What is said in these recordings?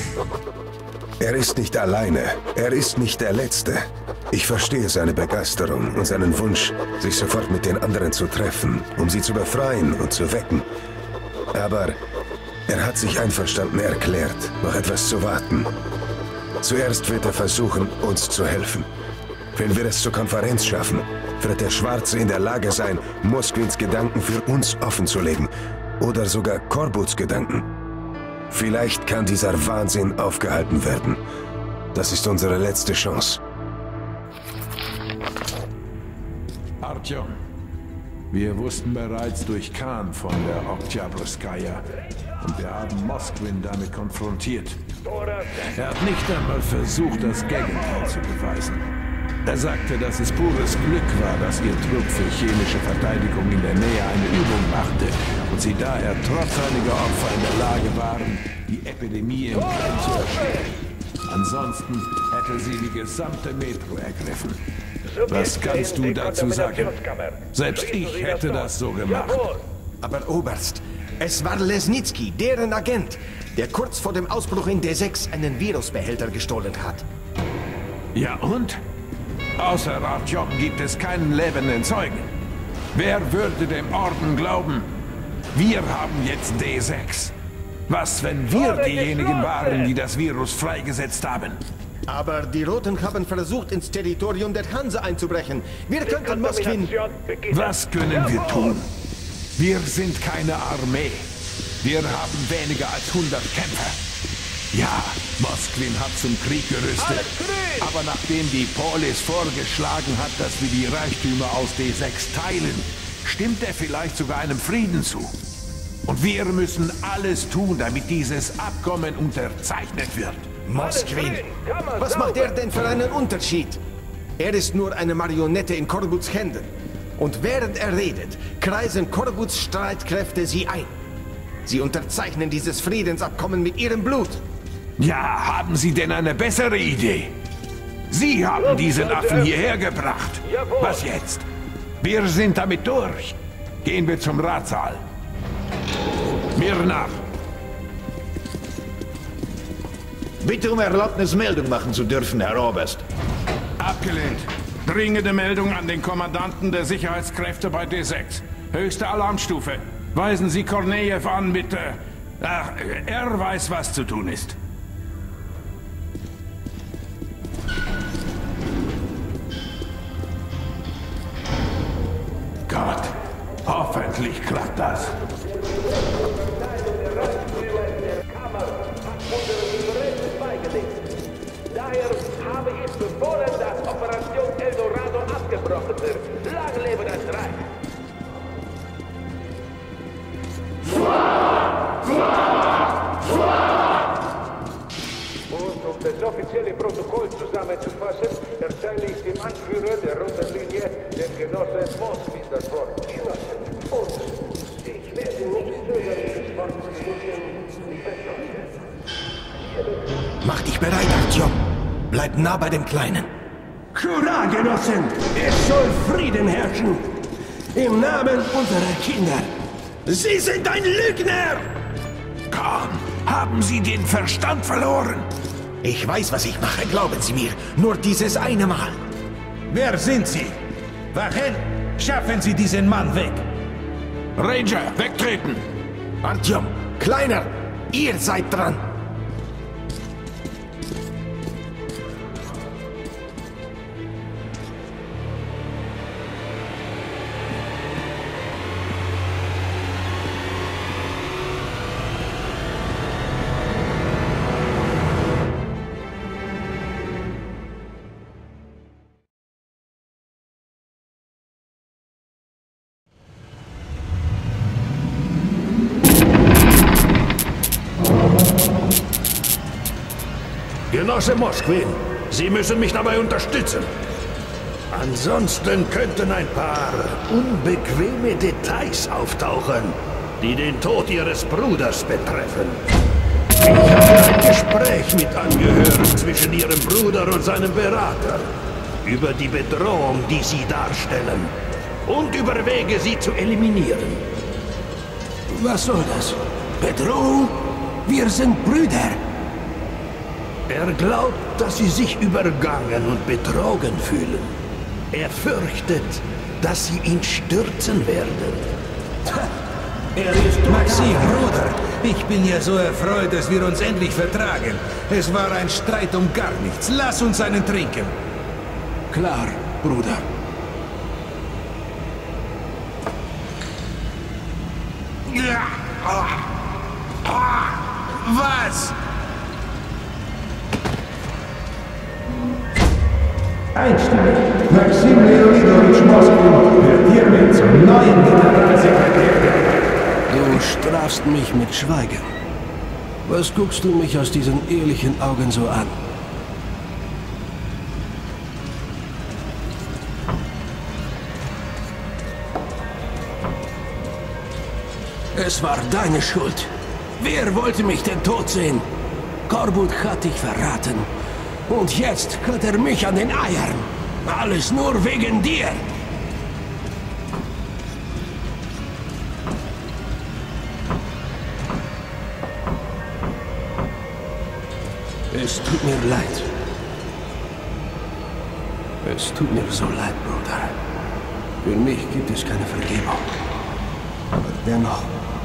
Er ist nicht alleine. Er ist nicht der Letzte. Ich verstehe seine Begeisterung und seinen Wunsch, sich sofort mit den anderen zu treffen, um sie zu befreien und zu wecken. Aber er hat sich einverstanden erklärt, noch etwas zu warten. Zuerst wird er versuchen, uns zu helfen. Wenn wir es zur Konferenz schaffen, wird der Schwarze in der Lage sein, Mosquins Gedanken für uns offenzulegen. Oder sogar Corbuts Gedanken. Vielleicht kann dieser Wahnsinn aufgehalten werden. Das ist unsere letzte Chance. Artyom, wir wussten bereits durch Khan von der Oktyabrskaya und wir haben Mosquin damit konfrontiert. Er hat nicht einmal versucht, das Gegenteil zu beweisen. Er sagte, dass es pures Glück war, dass ihr Trupp für chemische Verteidigung in der Nähe eine Übung machte und sie daher trotz einiger Opfer in der Lage waren, die Epidemie im Keim zu ersticken. Ansonsten hätte sie die gesamte Metro ergriffen. Was kannst du dazu sagen? Selbst ich hätte das so gemacht. Aber Oberst, es war Lesnitsky, deren Agent, der kurz vor dem Ausbruch in D6 einen Virusbehälter gestohlen hat. Ja und? Außer Artyom gibt es keinen lebenden Zeugen. Wer würde dem Orden glauben? Wir haben jetzt D6. Was, wenn wir diejenigen waren, die das Virus freigesetzt haben? Aber die Roten haben versucht, ins Territorium der Hanse einzubrechen. Wir könnten Mosquin... Was können wir tun? Wir sind keine Armee. Wir haben weniger als 100 Kämpfer. Ja, Mosquin hat zum Krieg gerüstet. Aber nachdem die Polis vorgeschlagen hat, dass wir die Reichtümer aus D6 teilen, stimmt er vielleicht sogar einem Frieden zu. Und wir müssen alles tun, damit dieses Abkommen unterzeichnet wird. Mosquin? Was macht er denn für einen Unterschied? Er ist nur eine Marionette in Corbuts Händen. Und während er redet, kreisen Corbuts Streitkräfte sie ein. Sie unterzeichnen dieses Friedensabkommen mit ihrem Blut. Ja, haben Sie denn eine bessere Idee? Sie haben diesen Affen hierher gebracht. Was jetzt? Wir sind damit durch. Gehen wir zum Ratssaal. Mir nach. Bitte um Erlaubnis, Meldung machen zu dürfen, Herr Oberst. Abgelehnt. Dringende Meldung an den Kommandanten der Sicherheitskräfte bei D6. Höchste Alarmstufe. Weisen Sie Kornejew an mit... er weiß, was zu tun ist. Gott, hoffentlich klappt das. Daher habe ich befohlen, dass Operation Eldorado abgebrochen wird. Lang lebe das Reich! Und um das offizielle Protokoll zusammenzufassen, erteile ich dem Anführer der Roten Linie, dem Genossen Mosquin, das Wort. Und ich werde nicht zögern, das Wort zu benutzen. Mach dich bereit, Artyom. Bleib nah bei dem Kleinen. Hurra, Genossen! Es soll Frieden herrschen! Im Namen unserer Kinder! Sie sind ein Lügner! Khan, haben Sie den Verstand verloren? Ich weiß, was ich mache, glauben Sie mir. Nur dieses eine Mal. Wer sind Sie? Wachen! Schaffen Sie diesen Mann weg! Ranger, wegtreten! Artyom, Kleiner, ihr seid dran! Genosse Mosquin, Sie müssen mich dabei unterstützen. Ansonsten könnten ein paar unbequeme Details auftauchen, die den Tod Ihres Bruders betreffen. Ich hatte ein Gespräch mit Angehörigen zwischen Ihrem Bruder und seinem Berater über die Bedrohung, die Sie darstellen und über Wege, sie zu eliminieren. Was soll das? Bedrohung? Wir sind Brüder. Er glaubt, dass sie sich übergangen und betrogen fühlen. Er fürchtet, dass sie ihn stürzen werden. Er ist Maxim, Bruder. Ich bin ja so erfreut, dass wir uns endlich vertragen. Es war ein Streit um gar nichts. Lass uns einen trinken. Klar, Bruder. Was? Einstimmig. Maxim Leonidowitsch Moskwin wird hiermit zum neuen Generalsekretär. Du strafst mich mit Schweigen. Was guckst du mich aus diesen ehrlichen Augen so an? Es war deine Schuld. Wer wollte mich denn tot sehen? Korbut hat dich verraten. Und jetzt hat er mich an den Eiern. Alles nur wegen dir. Es tut mir leid. Es tut mir so leid, Bruder. Für mich gibt es keine Vergebung. Aber dennoch...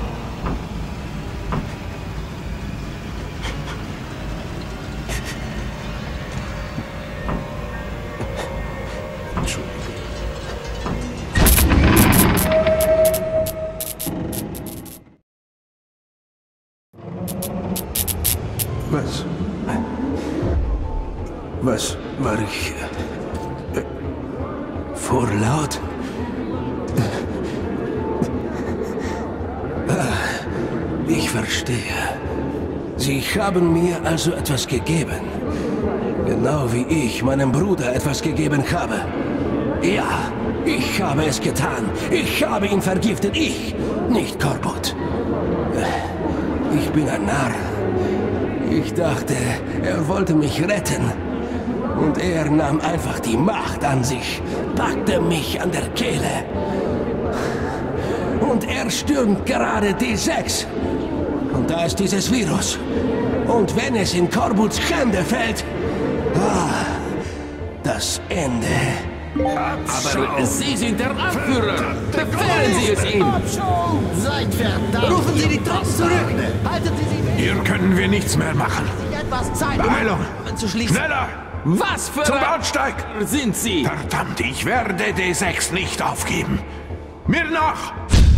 Was war ich? Vorlaut? Ich verstehe. Sie haben mir also etwas gegeben. Genau wie ich meinem Bruder etwas gegeben habe. Ja, ich habe es getan. Ich habe ihn vergiftet. Ich, nicht Korbut. Ich bin ein Narr. Ich dachte, er wollte mich retten. Und er nahm einfach die Macht an sich, packte mich an der Kehle. Und er stürmt gerade D6. Und da ist dieses Virus. Und wenn es in Korbuts Hände fällt, das Ende. Aber Sie sind der Anführer. Befehlen Sie es ihm. Seid verdammt. Rufen Sie die Trupps zurück. Halten Sie sie weg. Hier können wir nichts mehr machen. Etwas Zeit, Beeilung! Zu schließen. Schneller! Was für Zum ein Bahnsteig! sind Sie? Verdammt, ich werde D6 nicht aufgeben. Mir nach!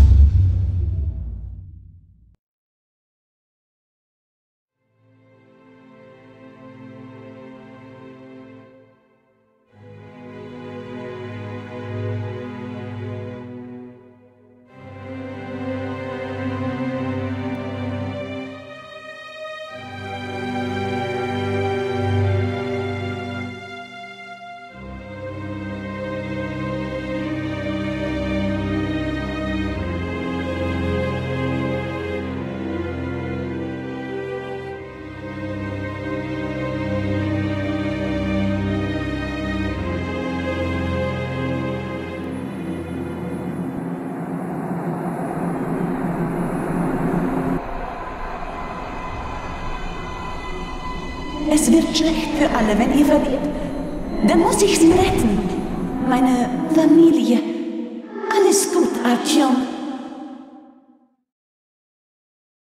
Es wird schlecht für alle, wenn ihr verliert. Dann muss ich sie retten. Meine Familie. Alles gut, Artyom.